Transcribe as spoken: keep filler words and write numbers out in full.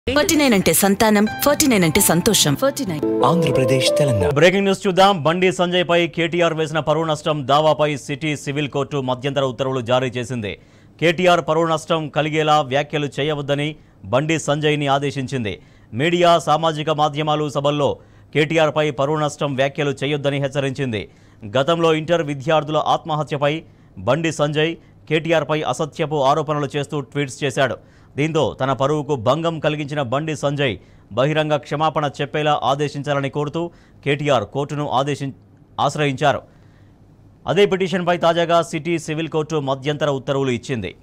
Forty nine అంటే సంతానం, forty nine అంటే సంతోషం. Forty nine Andhra Pradesh Telangana. Breaking news చూద్దాం. బండి సంజయ్ పై కేటీఆర్ వేసిన పరువు నష్టం దావాపై సిటీ సివిల్ కోర్టు మధ్యంతర ఉత్తర్వులు జారీ చేసింది. కేటీఆర్ పరువు నష్టం కలిగేలా వ్యాఖ్యలు చేయవద్దని బండి సంజయ్ని ఆదేశించింది. మీడియా, సామాజిక మాధ్యమాలు సభల్లో కేటీఆర్ పై పరువు నష్టం వ్యాఖ్యలు చేయొద్దని హెచ్చరించింది. గతంలో ఇంటర్ విద్యార్థుల ఆత్మహత్యపై బండి సంజయ్ కేటీఆర్ పై అసత్యపు ఆరోపణలు చేస్తూ ట్వీట్స్ చేశాడు. దీంతో తన పరువుకు భంగం కలిగించిన బండి సంజయ్ బహిరంగ క్షమాపణ చెప్పేలా ఆదేశించాలని కోరుతూ కేటీఆర్ కోర్టును ఆదేశి ఆశ్రయించారు. అదే పిటిషన్పై తాజాగా సిటీ సివిల్ కోర్టు మధ్యంతర ఉత్తర్వులు ఇచ్చింది.